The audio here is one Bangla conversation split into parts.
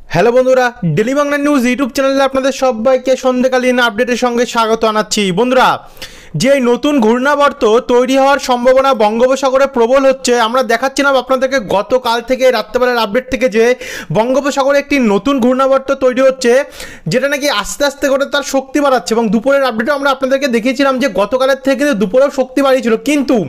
হ্যালো বন্ধুরা, ডেলি বাংলা নিউজ ইউটিউব চ্যানেলে আপনাদের সবাইকে সন্ধ্যাকালীন আপডেটের সঙ্গে স্বাগত জানাচ্ছি। বন্ধুরা, যে নতুন ঘূর্ণাবর্ত তৈরি হওয়ার সম্ভাবনা বঙ্গোপসাগরে প্রবল হচ্ছে, আমরা দেখাচ্ছিলাম আপনাদেরকে গতকাল থেকে রাত্রেবেলার আপডেট থেকে যে বঙ্গোপসাগরে একটি নতুন ঘূর্ণাবর্ত তৈরি হচ্ছে, যেটা নাকি আস্তে আস্তে করে তার শক্তি বাড়াচ্ছে। এবং দুপুরের আপডেটও আমরা আপনাদেরকে দেখিয়েছিলাম যে গতকালের থেকে কিন্তু দুপুরেও শক্তি বাড়িয়েছিল, কিন্তু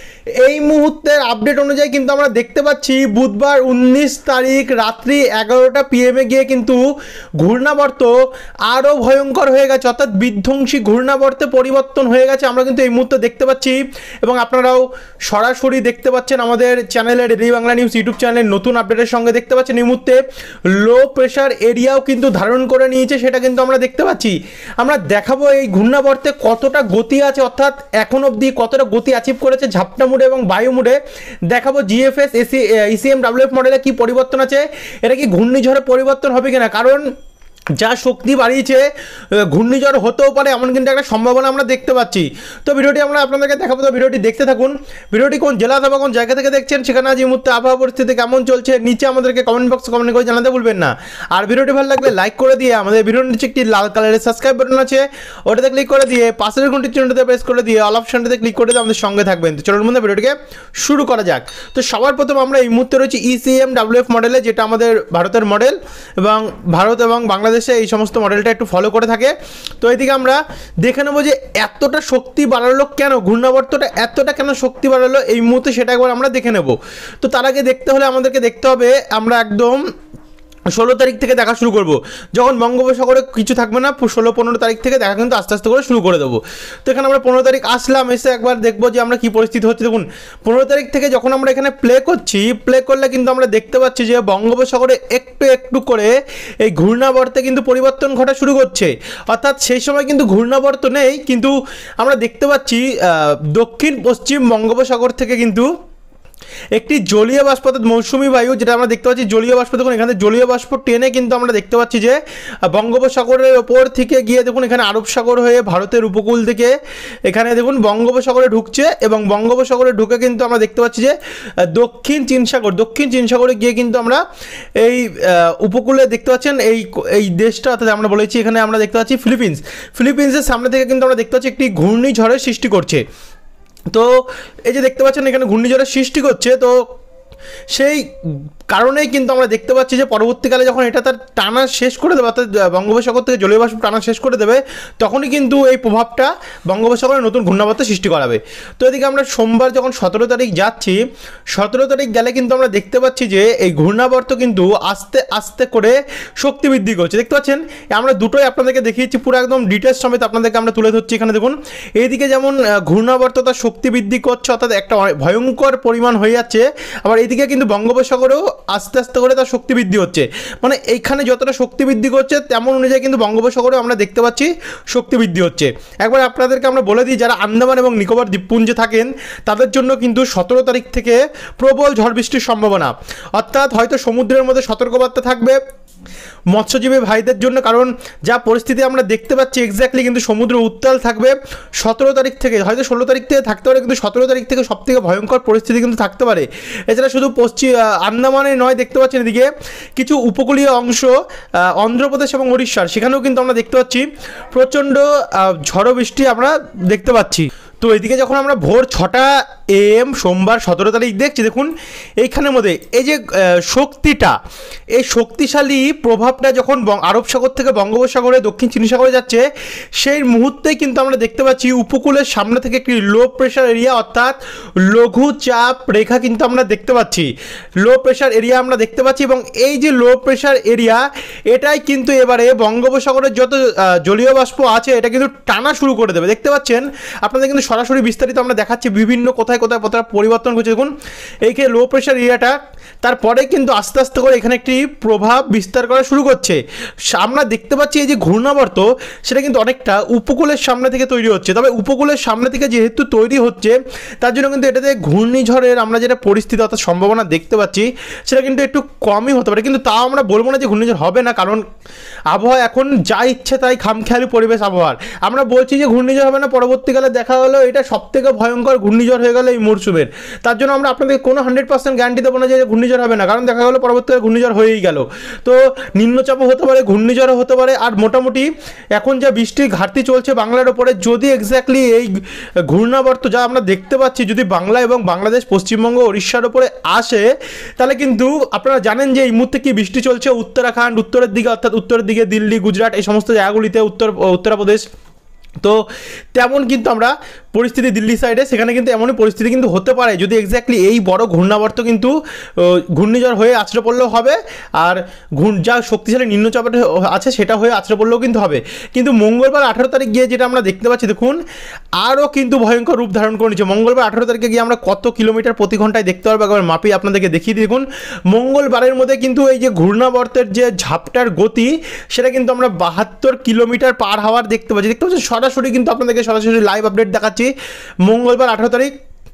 এই মুহূর্তের আপডেট অনুযায়ী কিন্তু আমরা দেখতে পাচ্ছি বুধবার 19 তারিখ রাত্রি 11টা PM গিয়ে কিন্তু ঘূর্ণাবর্ত আরও ভয়ঙ্কর হয়ে গেছে, অর্থাৎ বিধ্বংসী ঘূর্ণাবর্তে পরিবর্তন হয়ে গেছে। আমরা কিন্তু এই মুহূর্তে দেখতে পাচ্ছি এবং আপনারাও সরাসরি দেখতে পাচ্ছেন আমাদের চ্যানেলে, ডেলি বাংলা নিউজ ইউটিউব চ্যানেলের নতুন আপডেটের সঙ্গে দেখতে পাচ্ছেন এই মুহূর্তে লো প্রেশার এরিয়াও কিন্তু ধারণ করে নিয়েছে, সেটা কিন্তু আমরা দেখতে পাচ্ছি। আমরা দেখাবো এই ঘূর্ণাবর্তে কতটা গতি আছে, অর্থাৎ এখন অবধি কতটা গতি অ্যাচিভ করেছে ঝাপটা মুডে এবং বায়ু মুডে। দেখাবো জিএফএস ইসিএম ডাব্লিউএফ মডেলে কি পরিবর্তন আছে, এটা কি ঘূর্ণিঝড়ে পরিবর্তন হবে কিনা, কারণ যা শক্তি বাড়িয়েছে ঘূর্ণিঝড় হতেও পারে এমন কিন্তু একটা সম্ভাবনা আমরা দেখতে পাচ্ছি। তো ভিডিওটি আমরা আপনাদেরকে দেখাবো, তো ভিডিওটি দেখতে থাকুন। ভিডিওটি কোন জেলা অথবা কোন জায়গা থেকে দেখছেন, সেখানে আজ এই মুহূর্তে আবহাওয়া পরিস্থিতি কেমন চলছে, নিচে আমাদেরকে কমেন্ট বক্সে কমেন্ট করে জানাতে ভুলবেন না। আর ভিডিওটি ভালো লাগলে লাইক করে দিয়ে আমাদের ভিডিওর নিচে একটি লাল কালারের সাবস্ক্রাইব বাটন আছে, ওটাতে ক্লিক করে দিয়ে পাশের ঘন্টির চিহ্নটাতে প্রেস করে দিয়ে অল অপশনটাতে ক্লিক করে দিয়ে আমাদের সঙ্গে থাকবেন। তো চলুন বন্ধুরা, ভিডিওটিকে শুরু করা যাক। তো সবার প্রথম আমরা এই মুহূর্তে রয়েছি ইসিএম ডাব্লিউএফ মডেলে, যেটা আমাদের ভারতের মডেল এবং ভারত এবং বাংলাদেশে এই সমস্ত মডেলটা একটু ফলো করে থাকে। তো এইদিকে আমরা দেখে নেবো যে এতটা শক্তি বাড়ালো কেন, ঘূর্ণাবর্তটা এতটা কেন শক্তি বাড়ালো এই মুহূর্তে, সেটা একবার আমরা দেখে নেব। তো তার আগে দেখতে হলে আমাদেরকে দেখতে হবে আমরা একদম 16 তারিখ থেকে দেখা শুরু করব, যখন বঙ্গোপসাগরে কিছু থাকবে না। 16-15 তারিখ থেকে দেখা কিন্তু আস্তে আস্তে করে শুরু করে দেবো। তো এখানে আমরা 15 তারিখ আসলাম, এসে একবার দেখবো যে আমরা কী পরিস্থিতি হচ্ছে। দেখুন 15 তারিখ থেকে যখন আমরা এখানে প্লে করছি, প্লে করলে কিন্তু আমরা দেখতে পাচ্ছি যে বঙ্গোপসাগরে একটু একটু করে এই ঘূর্ণাবর্তে কিন্তু পরিবর্তন ঘটা শুরু করছে, অর্থাৎ সেই সময় কিন্তু ঘূর্ণাবর্ত নেই, কিন্তু আমরা দেখতে পাচ্ছি দক্ষিণ পশ্চিম বঙ্গোপসাগর থেকে কিন্তু একটি জলীয় বাষ্প, অর্থাৎ মৌসুমি বায়ু, যেটা আমরা দেখতে পাচ্ছি জলীয় বাষ্প। দেখুন এখানে জলীয় বাষ্প টেনে কিন্তু আমরা দেখতে পাচ্ছি যে বঙ্গোপসাগরের ওপর থেকে গিয়ে দেখুন এখানে আরব সাগর হয়ে ভারতের উপকূল থেকে এখানে দেখুন বঙ্গোপসাগরে ঢুকছে, এবং বঙ্গোপসাগরে ঢুকে কিন্তু আমরা দেখতে পাচ্ছি যে দক্ষিণ চীন সাগরে গিয়ে কিন্তু আমরা এই উপকূলে দেখতে পাচ্ছেন এই দেশটা, অর্থাৎ আমরা বলেছি এখানে আমরা দেখতে পাচ্ছি ফিলিপিন্সের সামনে থেকে কিন্তু আমরা দেখতে পাচ্ছি একটি ঘূর্ণিঝড়ের সৃষ্টি করছে। তো এই যে দেখতে পাচ্ছেন এখানে ঘূর্ণিঝড়ের সৃষ্টি করছে, তো সেই কারণেই কিন্তু আমরা দেখতে পাচ্ছি যে পরবর্তীকালে যখন এটা তার টানা শেষ করে দেবে, অর্থাৎ বঙ্গোপসাগর থেকে জলীয় বাষ্প টানা শেষ করে দেবে, তখনই কিন্তু এই প্রভাবটা বঙ্গোপসাগরে নতুন ঘূর্ণাবর্ত সৃষ্টি করাবে। তো এদিকে আমরা সোমবার যখন 17 তারিখ যাচ্ছি, 17 তারিখ গেলে কিন্তু আমরা দেখতে পাচ্ছি যে এই ঘূর্ণাবর্ত কিন্তু আস্তে আস্তে করে শক্তি বৃদ্ধি করছে। দেখতে পাচ্ছেন আমরা দুটোই আপনাদেরকে দেখিয়েছি, পুরো একদম ডিটেলস সমেত আপনাদেরকে আমরা তুলে ধরছি। এখানে দেখুন এইদিকে যেমন ঘূর্ণাবর্ত তার শক্তি বৃদ্ধি করছে, অর্থাৎ একটা ভয়ঙ্কর পরিমাণ হয়ে যাচ্ছে, আবার এইদিকে কিন্তু বঙ্গোপসাগরেও আস্তে আস্তে করে তার শক্তি বৃদ্ধি হচ্ছে। মানে এইখানে যতটা শক্তি বৃদ্ধি করছে তেমন অনুযায়ী কিন্তু বঙ্গোপসাগরে আমরা দেখতে পাচ্ছি শক্তি বৃদ্ধি হচ্ছে। একবার আপনাদেরকে আমরা বলে দিই, যারা আন্দামান এবং নিকোবর দ্বীপপুঞ্জে থাকেন তাদের জন্য কিন্তু 17 তারিখ থেকে প্রবল ঝড় বৃষ্টির সম্ভাবনা, অর্থাৎ হয়তো সমুদ্রের মধ্যে সতর্কবার্তা থাকবে মৎস্যজীবী ভাইদের জন্য, কারণ যা পরিস্থিতি আমরা দেখতে পাচ্ছি এক্স্যাক্টলি কিন্তু সমুদ্র উত্তাল থাকবে 17 তারিখ থেকে, হয়তো 16 তারিখ থেকে থাকতে পারে, কিন্তু 17 তারিখ থেকে সবথেকে ভয়ঙ্কর পরিস্থিতি কিন্তু থাকতে পারে। এছাড়া শুধু আন্দামানে নয়, দেখতে পাচ্ছেন এদিকে কিছু উপকূলীয় অংশ অন্ধ্রপ্রদেশ এবং উড়িষ্যার, সেখানেও কিন্তু আমরা দেখতে পাচ্ছি প্রচণ্ড ঝড় বৃষ্টি আমরা দেখতে পাচ্ছি। তো এদিকে যখন আমরা ভোর 6টা AM সোমবার 17 তারিখ দেখছি, দেখুন এইখানের মধ্যে এই যে শক্তিটা, এই শক্তিশালী প্রভাবটা যখন আরব সাগর থেকে বঙ্গোপসাগরে দক্ষিণ চীন সাগরে যাচ্ছে, সেই মুহূর্তেই কিন্তু আমরা দেখতে পাচ্ছি উপকূলের সামনে থেকে একটি লো প্রেশার এরিয়া, অর্থাৎ লঘু চাপ রেখা কিন্তু আমরা দেখতে পাচ্ছি, লো প্রেশার এরিয়া আমরা দেখতে পাচ্ছি। এবং এই যে লো প্রেশার এরিয়া, এটাই কিন্তু এবারে বঙ্গোপসাগরের যত জলীয় বাষ্প আছে এটা কিন্তু টানা শুরু করে দেবে। দেখতে পাচ্ছেন আপনাদের কিন্তু সরাসরি বিস্তারিত আমরা দেখাচ্ছি বিভিন্ন কোথায় পরিবর্তন করছে। দেখুন এইখানে লো প্রেশার এরিয়াটা, তারপরে কিন্তু আস্তে আস্তে করে এখানে একটি প্রভাব বিস্তার করা শুরু করছে। আমরা দেখতে পাচ্ছি এই যে ঘূর্ণাবর্ত, সেটা কিন্তু অনেকটা উপকূলের সামনে থেকে তৈরি হচ্ছে, তবে উপকূলের সামনে থেকে যেহেতু তৈরি হচ্ছে তার জন্য কিন্তু এটাতে ঘূর্ণিঝড়ের আমরা যেটা পরিস্থিতি অর্থাৎ সম্ভাবনা দেখতে পাচ্ছি সেটা কিন্তু একটু কমই হতে পারে, কিন্তু তাও আমরা বলবো না যে ঘূর্ণিঝড় হবে না, কারণ আবহাওয়া এখন যা ইচ্ছে তাই খামখেয়ালি পরিবেশ আবহাওয়ার। আমরা বলছি যে ঘূর্ণিঝড় হবে না, পরবর্তীকালে দেখা হলো এটা সবথেকে ভয়ঙ্কর ঘূর্ণিঝড় হয়ে গেল এই মরশুমের। তার জন্য আমরা আপনাদের কোনো 100% গ্যারান্টি দেবো না যে ঘূর্ণিঝড় হবে না, কারণ দেখা গেলো পরবর্তীতে ঘূর্ণিঝড় হয়েই গেল। তো নিম্নচাপও হতে পারে, ঘূর্ণিঝড়ও হতে পারে। আর মোটামুটি এখন যা বৃষ্টির ঘাটতি চলছে বাংলার ওপরে, যদি এক্স্যাক্টলি এই ঘূর্ণাবর্ত যা আমরা দেখতে পাচ্ছি যদি বাংলা এবং বাংলাদেশ, পশ্চিমবঙ্গ, উড়িষ্যার ওপরে আসে, তাহলে কিন্তু আপনারা জানেন যে এই মুহূর্তে কি বৃষ্টি চলছে উত্তরাখণ্ড, উত্তরের দিকে, অর্থাৎ উত্তরের দিকে দিল্লি, গুজরাট, এই সমস্ত জায়গাগুলিতে, উত্তরপ্রদেশ। তো তেমন কিন্তু আমরা পরিস্থিতি দিল্লি সাইডে, সেখানে কিন্তু এমনই পরিস্থিতি কিন্তু হতে পারে যদি এক্স্যাক্টলি এই বড় ঘূর্ণাবর্ত কিন্তু ঘূর্ণিঝড় হয়ে আছড়ে পড়লেও হবে, আর যা শক্তিশালী নিম্নচাপের আছে সেটা হয়ে আছড়ে পড়লেও কিন্তু হবে। কিন্তু মঙ্গলবার 18 তারিখ গিয়ে যেটা আমরা দেখতে পাচ্ছি, দেখুন আরও কিন্তু ভয়ঙ্কর রূপ ধারণ করে নিচ্ছে। মঙ্গলবার 18 তারিখে গিয়ে আমরা কত কিলোমিটার প্রতি ঘন্টায় দেখতে পারবো একবার মাপিয়ে আপনাদেরকে দেখিয়ে দিই। দেখুন মঙ্গলবারের মধ্যে কিন্তু এই যে ঘূর্ণাবর্তের যে ঝাপটার গতি, সেটা কিন্তু আমরা 72 কিলোমিটার পার হাওয়ার দেখতে পাচ্ছি। সরাসরি কিন্তু আপনাদেরকে সরাসরি লাইভ আপডেট দেখাচ্ছি। মঙ্গলবার 18 তারিখ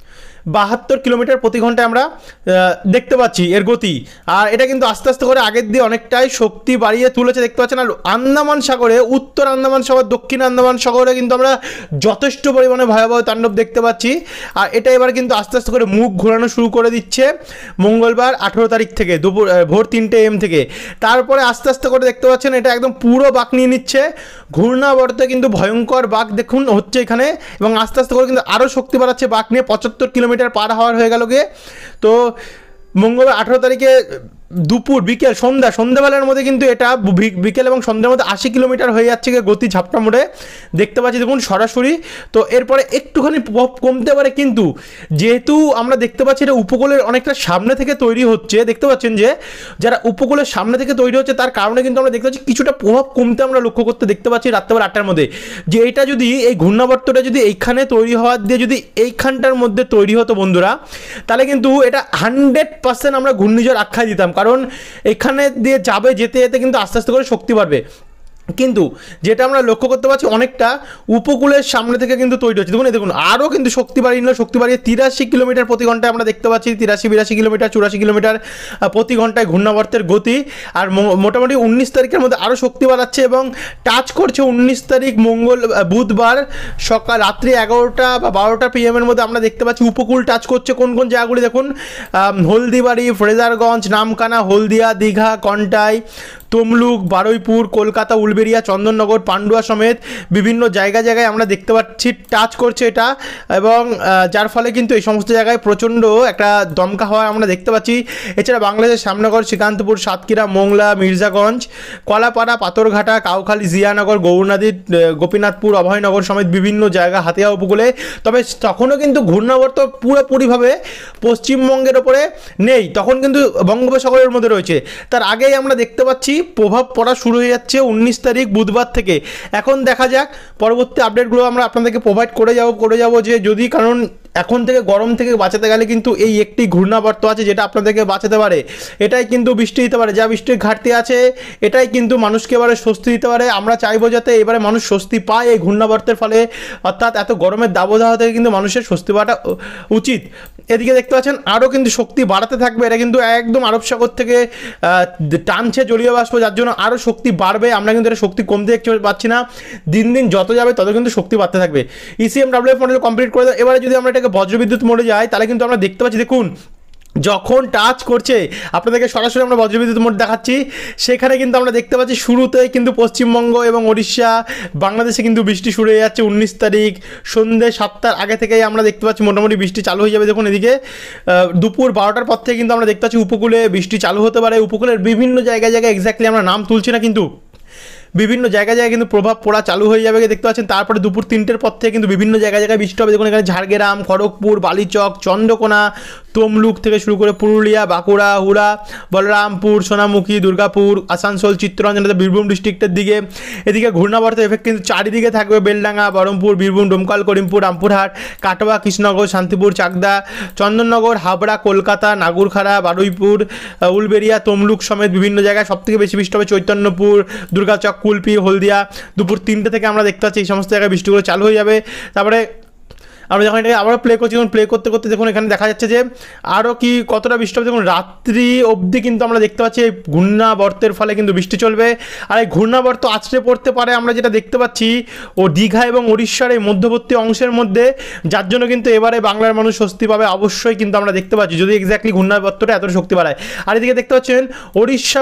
72 কিলোমিটার প্রতি ঘন্টায় আমরা দেখতে পাচ্ছি এর গতি। আর এটা কিন্তু আস্তে আস্তে করে আগের দিয়ে অনেকটাই শক্তি বাড়িয়ে তুলেছে দেখতে পাচ্ছেন। আর আন্দামান সাগরে, উত্তর আন্দামান সাগর, দক্ষিণ আন্দামান সাগরে কিন্তু আমরা যথেষ্ট পরিমাণে ভয়াবহ তাণ্ডব দেখতে পাচ্ছি। আর এটা এবার কিন্তু আস্তে আস্তে করে মুখ ঘোরানো শুরু করে দিচ্ছে মঙ্গলবার 18 তারিখ থেকে, ভোর 3টে AM থেকে। তারপরে আস্তে আস্তে করে দেখতে পাচ্ছেন এটা একদম পুরো বাঁক নিয়ে নিচ্ছে। ঘূর্ণাবর্তে কিন্তু ভয়ঙ্কর বাঁক দেখুন হচ্ছে এখানে, এবং আস্তে আস্তে করে কিন্তু আরও শক্তি বাড়াচ্ছে বাঁক নিয়ে। 75 কিলোমিটার পার হাওয়ার হয়ে গেল গিয়ে। তো মঙ্গলবার 18 তারিখে দুপুর, বিকেল, সন্ধ্যাবেলার মধ্যে কিন্তু এটা বিকেল এবং সন্ধ্যার মধ্যে 80 কিলোমিটার হয়ে যাচ্ছে গতি ঝাপটা মোড়ে দেখতে পাচ্ছি দেখুন সরাসরি। তো এরপরে একটুখানি কমতে পারে, কিন্তু যেহেতু আমরা দেখতে পাচ্ছি এটা উপকূলের অনেকটা সামনে থেকে তৈরি হচ্ছে, দেখতে পাচ্ছেন যে যারা উপকূলের সামনে থেকে তৈরি হচ্ছে তার কারণে কিন্তু আমরা দেখতে পাচ্ছি কিছুটা প্রভাব কমতে আমরা লক্ষ্য করতে দেখতে পাচ্ছি রাত্রেবেলা 8টার মধ্যে। যে এটা যদি এই ঘূর্ণাবর্তটা যদি এইখানে তৈরি হওয়ার দিয়ে যদি এইখানটার মধ্যে তৈরি হতো বন্ধুরা, তাহলে কিন্তু এটা 100% আমরা ঘূর্ণিঝড় আখ্যা দিতাম, কারণ এখানে দিয়ে যাবে, যেতে যেতে কিন্তু আস্তে আস্তে করে শক্তি বাড়বে। কিন্তু যেটা আমরা লক্ষ্য করতে পারছি অনেকটা উপকূলের সামনে থেকে কিন্তু তৈরি হচ্ছে। দেখুন আরও কিন্তু শক্তি বাড়িয়ে 83 কিলোমিটার প্রতি ঘন্টায় আমরা দেখতে পাচ্ছি। 83-82 কিলোমিটার, 84 কিলোমিটার প্রতি ঘন্টায় ঘূর্ণাবর্তের গতি। আর মোটামুটি 19 তারিখের মধ্যে আরও শক্তি বাড়াচ্ছে এবং টাচ করছে 19 তারিখ বুধবার সকাল রাত্রি 11টা বা 12টা PM এর মধ্যে আমরা দেখতে পাচ্ছি উপকূল টাচ করছে। কোন কোন জায়গাগুলি দেখুন, হলদিবাড়ি, ফ্রেজারগঞ্জ, নামখানা, হলদিয়া, দীঘা, কন্টাই, তমলুক, বারুইপুর, কলকাতা, উলবেড়িয়া, চন্দননগর, পান্ডুয়া সমেত বিভিন্ন জায়গায় আমরা দেখতে পাচ্ছি টাচ করছে এটা। এবং যার ফলে কিন্তু এই সমস্ত জায়গায় প্রচণ্ড একটা দমকা হওয়া আমরা দেখতে পাচ্ছি। এছাড়া বাংলাদেশের শ্যামনগর, শ্রীকান্তপুর, সাতক্ষীরা, মোংলা, মির্জাগঞ্জ, কলাপাড়া, পাথরঘাটা, কাউখালী, জিয়ানগর, গৌরনদী, গোপীনাথপুর, অভয়নগর সমেত বিভিন্ন জায়গা, হাতিয়া উপকূলে। তবে তখনও কিন্তু ঘূর্ণাবর্ত পুরোপুরিভাবে পশ্চিমবঙ্গের ওপরে নেই, তখন কিন্তু বঙ্গোপসাগরের মধ্যে রয়েছে। তার আগেই আমরা দেখতে পাচ্ছি প্রভাব পড়া শুরু হয়ে যাচ্ছে 19 তারিখ বুধবার থেকে। এখন দেখা যাক পরবর্তী আপডেটগুলো আমরা আপনাদেরকে প্রোভাইড করে যাব যে যদি, কারণ এখন থেকে গরম থেকে বাঁচাতে গেলে কিন্তু এই একটি ঘূর্ণাবর্ত আছে যেটা আপনাদেরকে বাঁচাতে পারে। এটাই কিন্তু বৃষ্টি দিতে পারে, যা বৃষ্টির ঘাটতি আছে এটাই কিন্তু মানুষকে এবারে স্বস্তি দিতে পারে। আমরা চাইবো যাতে এবারে মানুষ স্বস্তি পায় এই ঘূর্ণাবর্তের ফলে, অর্থাৎ এত গরমের দাবদাহ থেকে কিন্তু মানুষের স্বস্তি পাওয়াটা উচিত। এদিকে দেখতে পাচ্ছেন আরও কিন্তু শক্তি বাড়াতে থাকবে, এটা কিন্তু একদম আরব সাগর থেকে টানছে জলীয় বাষ্প, যার জন্য আরও শক্তি বাড়বে। আমরা কিন্তু এটা শক্তি কমতে দেখতে পাচ্ছি না, দিন দিন যত যাবে তত কিন্তু শক্তি বাড়তে থাকবে। ECMWF মডেল কমপ্লিট করে দেয়। এবারে যদি আমরা এটাকে বজ্রবিদ্যুৎ মোডে যাই তাহলে কিন্তু আমরা দেখতে পাচ্ছি দেখুন যখন টাচ করছে, আপনাদেরকে সরাসরি আমরা বজ্রবিদ্যুৎ মোড দেখাচ্ছি, সেখানে কিন্তু আমরা দেখতে পাচ্ছি শুরুতেই কিন্তু পশ্চিমবঙ্গ এবং উড়িষ্যা, বাংলাদেশে কিন্তু বৃষ্টি শুরু হয়ে যাচ্ছে 19 তারিখ সন্ধ্যে 7টার আগে থেকেই আমরা দেখতে পাচ্ছি মোটামুটি বৃষ্টি চালু হয়ে যাবে। দেখুন এদিকে দুপুর 12টার পর থেকে কিন্তু আমরা দেখতে পাচ্ছি উপকূলে বৃষ্টি চালু হতে পারে। উপকূলের বিভিন্ন জায়গায় এক্স্যাক্টলি আমরা নাম তুলছি না, কিন্তু বিভিন্ন জায়গায় কিন্তু প্রভাব পড়া চালু হয়ে যাবে দেখতে পাচ্ছেন। তারপরে দুপুর 3টের পর থেকে কিন্তু বিভিন্ন জায়গায় বৃষ্টি হবে। দেখুন এখানে ঝাড়গ্রাম, খড়গপুর, বালিচক, চন্দ্রকোনা, তমলুক থেকে শুরু করে পুরুলিয়া, বাঁকুড়া, হুড়া, বলরামপুর, সোনামুখী, দুর্গাপুর, আসানসোল, চিত্তরঞ্জন, বীরভূম ডিস্ট্রিক্টের দিকে। এদিকে ঘূর্ণাবর্তের এফেক্ট কিন্তু চারিদিকে থাকবে, বেলডাঙ্গা, বহরমপুর, বীরভূম, ডোমকল, করিমপুর, রামপুরহাট, কাটোয়া, কৃষ্ণনগর, শান্তিপুর, চাকদা, চন্দননগর, হাবড়া, কলকাতা, নাগুরখাড়া, বারুইপুর, উলবেড়িয়া, তমলুক সমেত বিভিন্ন জায়গায়। সবথেকে বেশি বৃষ্টি হবে চৈতন্যপুর, দুর্গাচক, কুলপি, হলদিয়া। দুপুর 3টে থেকে আমরা দেখতে পাচ্ছি এই সমস্ত জায়গায় বৃষ্টিগুলো চালু হয়ে যাবে। তারপরে আমরা যখন এটাকে আবার প্লে করছি, যখন প্লে করতে করতে দেখুন এখানে দেখা যাচ্ছে যে আরও কি কতটা বৃষ্টি হবে। দেখুন রাত্রি অবধি কিন্তু আমরা দেখতে পাচ্ছি এই ঘূর্ণাবর্তের ফলে কিন্তু বৃষ্টি চলবে। আর এই ঘূর্ণাবর্ত আছড়ে পড়তে পারে আমরা যেটা দেখতে পাচ্ছি ও দীঘা এবং উড়িষ্যার এই মধ্যবর্তী অংশের মধ্যে, যার জন্য কিন্তু এবারে বাংলার মানুষ স্বস্তি পাবে অবশ্যই কিন্তু আমরা দেখতে পাচ্ছি, যদি এক্স্যাক্টলি ঘূর্ণাবর্তটা এত শক্তি বাড়ায়। আর এদিকে দেখতে পাচ্ছেন উড়িষ্যা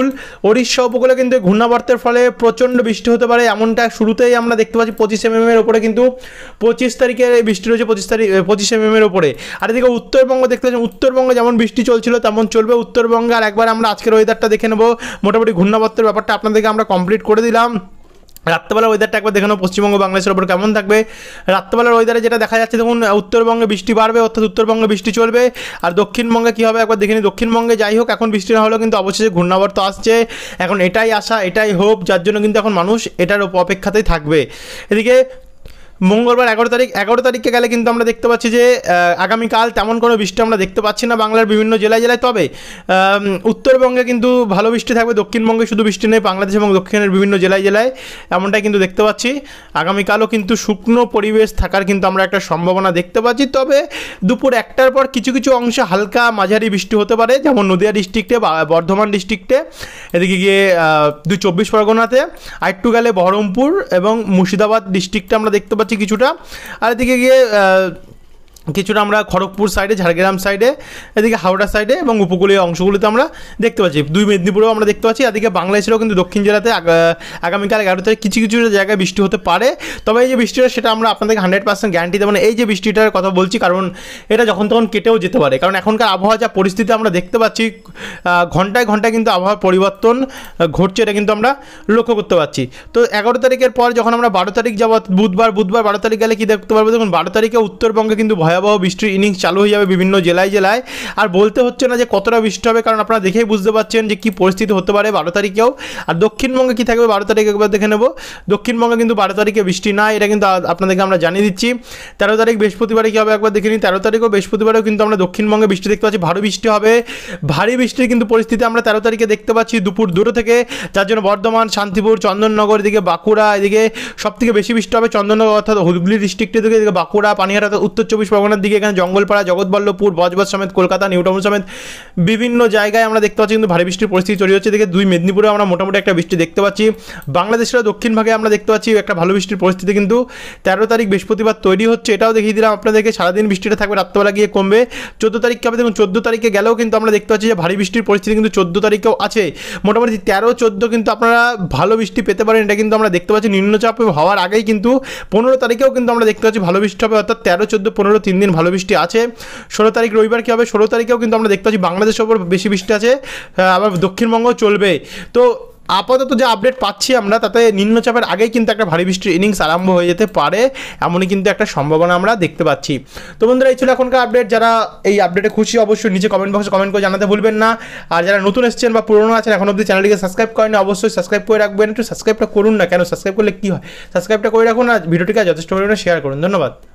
উপকূলে কিন্তু ঘূর্ণাবর্তের ফলে প্রচণ্ড বৃষ্টি হতে পারে, এমনটা শুরুতেই আমরা দেখতে পাচ্ছি 25 mm ওপরে কিন্তু 25 তারিখে বৃষ্টি রয়েছে, 25 mm ওপরে। আর এদিকে উত্তরবঙ্গ দেখতে পাচ্ছেন, উত্তরবঙ্গে যেমন বৃষ্টি চলছিল তেমন চলবে উত্তরবঙ্গে। আর একবার আমরা আজকের ওয়েদারটা দেখে নেবো, মোটামুটি ঘূর্ণাবর্তের ব্যাপারটা আপনাদেরকে আমরা কমপ্লিট করে দিলাম। রাত্রেবেলার ওয়েদারটা একবার দেখে নেব, পশ্চিমবঙ্গ বাংলাদেশের ওপর কেমন থাকবে। রাত্রেবেলার ওয়েদারে যেটা দেখা যাচ্ছে দেখুন উত্তরবঙ্গে বৃষ্টি বাড়বে, অর্থাৎ উত্তরবঙ্গে বৃষ্টি চলবে। আর দক্ষিণবঙ্গে কী হবে একবার দেখে নিই। দক্ষিণবঙ্গে যাই হোক এখন বৃষ্টি না হলেও কিন্তু অবশেষে ঘূর্ণাবর্ত আসছে, এখন এটাই আশা এটাই হোপ, যার জন্য কিন্তু এখন মানুষ এটার অপেক্ষাতেই থাকবে। এদিকে মঙ্গলবার 11 তারিখে গেলে কিন্তু আমরা দেখতে পাচ্ছি যে আগামীকাল তেমন কোনো বৃষ্টি আমরা দেখতে পাচ্ছি না বাংলার বিভিন্ন জেলায়। তবে উত্তরবঙ্গে কিন্তু ভালো বৃষ্টি থাকবে, দক্ষিণবঙ্গে শুধু বৃষ্টি নেই, বাংলাদেশ এবং দক্ষিণের বিভিন্ন জেলায় এমনটাই কিন্তু দেখতে পাচ্ছি। আগামীকালও কিন্তু শুকনো পরিবেশ থাকার কিন্তু আমরা একটা সম্ভাবনা দেখতে পাচ্ছি। তবে দুপুর 1টার পর কিছু কিছু অংশে হালকা মাঝারি বৃষ্টি হতে পারে, যেমন নদিয়া ডিস্ট্রিক্টে বা বর্ধমান ডিস্ট্রিক্টে, এদিকে গিয়ে 24 পরগনাতে, আরেকটু গেলে বহরমপুর এবং মুর্শিদাবাদ ডিস্ট্রিক্টে আমরা দেখতে পাচ্ছি কিছুটা। আর এদিকে গিয়ে কিছুটা আমরা খড়গপুর সাইডে, ঝাড়গ্রাম সাইডে, এদিকে হাওড়া সাইডে এবং উপকূলীয় অংশগুলিতে আমরা দেখতে পাচ্ছি। 2 মেদিনীপুরেও আমরা দেখতে পাচ্ছি। এদিকে বাংলাদেশেরও কিন্তু দক্ষিণ জেলাতে আগামীকাল 11 তারিখ কিছু কিছু জায়গায় বৃষ্টি হতে পারে। তবে এই যে বৃষ্টিটা সেটা আমরা আপনাদেরকে 100% গ্যারান্টি দেবো না, এই যে বৃষ্টিটার কথা বলছি, কারণ এটা যখন তখন কেটেও যেতে পারে। কারণ এখনকার আবহাওয়া যা পরিস্থিতি আমরা দেখতে পাচ্ছি, ঘন্টায় ঘন্টায় কিন্তু আবহাওয়ার পরিবর্তন ঘটছে, এটা কিন্তু আমরা লক্ষ্য করতে পারছি। তো 11 তারিখের পর যখন আমরা 12 তারিখ যাব, বুধবার 12 তারিখ গেলে কী দেখতে পারবো, দেখুন 12 তারিখে উত্তরবঙ্গে কিন্তু ভয়াবহ বৃষ্টির ইনিংস চালু হয়ে যাবে বিভিন্ন জেলায়। আর বলতে হচ্ছে না যে কতটা বৃষ্টি হবে, কারণ আপনারা দেখেই বুঝতে পারছেন যে কী পরিস্থিতি হতে পারে 12 তারিখেও। আর দক্ষিণবঙ্গে কী থাকবে 12 তারিখে একবার দেখে নেব। দক্ষিণবঙ্গে কিন্তু 12 তারিখে বৃষ্টি নাই, এটা কিন্তু আপনাদেরকে আমরা জানিয়ে দিচ্ছি। 13 তারিখ বৃহস্পতিবারে কী হবে একবার দেখে নিই। 13 তারিখও বৃহস্পতিবারেও কিন্তু আমরা দক্ষিণবঙ্গে বৃষ্টি দেখতে পাচ্ছি, ভারী বৃষ্টি হবে। ভারী বৃষ্টির কিন্তু পরিস্থিতি আমরা 13 তারিখে দেখতে পাচ্ছি দুপুর 2টা থেকে, যার জন্য বর্ধমান, শান্তিপুর, চন্দননগর, এদিকে বাঁকুড়া, এদিকে সবথেকে বেশি বৃষ্টি হবে চন্দননগর অর্থাৎ হুগলি ডিস্ট্রিক্টের দিকে, এদিকে বাঁকুড়া, পানিহাট অর্থাৎ উত্তর 24 পরগনার দিকে, এখানে জঙ্গলপাড়া, জগৎবল্লভপুর, বজবজ সমেত কলকাতা, নিউ টাউন সমেত বিভিন্ন জায়গায় আমরা দেখতে পাচ্ছি কিন্তু ভারী বৃষ্টির পরিস্থিতি তৈরি হচ্ছে। এদিকে 2 মেদিনীপুরে আমরা মোটামুটি একটা বৃষ্টি দেখতে পাচ্ছি। বাংলাদেশের দক্ষিণ ভাগে আমরা দেখতে পাচ্ছি একটা ভালো বৃষ্টির পরিস্থিতি কিন্তু 13 তারিখ বৃহস্পতিবার তৈরি হচ্ছে, এটাও দেখিয়ে দিলাম আপনাদেরকে। সারাদিন বৃষ্টিটা থাকবে, রাত্রেবেলা গিয়ে কমবে। 14 তারিখ হবে দেখুন, 14 তারিখে গেলেও কিন্তু আমরা দেখতে পাচ্ছি যে ভারী বৃষ্টির পরিস্থিতি কিন্তু 14 তারিখেও আছে। মোটামুটি 13-14 কিন্তু আপনারা ভালো বৃষ্টি পেতে পারেন, এটা কিন্তু আমরা দেখতে পাচ্ছি। নিম্নচাপ হওয়ার আগেই কিন্তু 15 তারিখেও কিন্তু আমরা দেখতে পাচ্ছি ভালো বৃষ্টি হবে, অর্থাৎ 13, 14, 15 3 দিন ভালো বৃষ্টি আছে। 16 তারিখ রবিবার কী হবে, 16 তারিখেও কিন্তু আমরা দেখতে পাচ্ছি বাংলাদেশের ওপর বেশি বৃষ্টি আছে, আবার দক্ষিণবঙ্গ চলবে। তো আপাতত যে আপডেট পাচ্ছি আমরা, তাতে নিম্নচাপের আগেই কিন্তু একটা ভারী বৃষ্টির ইনিংস আরম্ভ হয়ে যেতে পারে, এমনই কিন্তু একটা সম্ভাবনা আমরা দেখতে পাচ্ছি। তো বন্ধুরা, এই ছিল এখনকার আপডেট। যারা এই আপডেটে খুশি অবশ্যই নিচে কমেন্ট বক্সে কমেন্ট করে জানাতে ভুলবেন না। আর যারা নতুন এসেছেন বা পুরনো আছেন, এখন অবধি চ্যানেলটিকে সাবস্ক্রাইব করেন, অবশ্যই সাবস্ক্রাইব করে রাখবেন। একটু সাবস্ক্রাইবটা করুন না, কেন সাবস্ক্রাইব করলে কী হয়, সাবস্ক্রাইবটা করে রাখুন আর ভিডিওটিকে যথেষ্ট পরিমাণে শেয়ার করুন। ধন্যবাদ।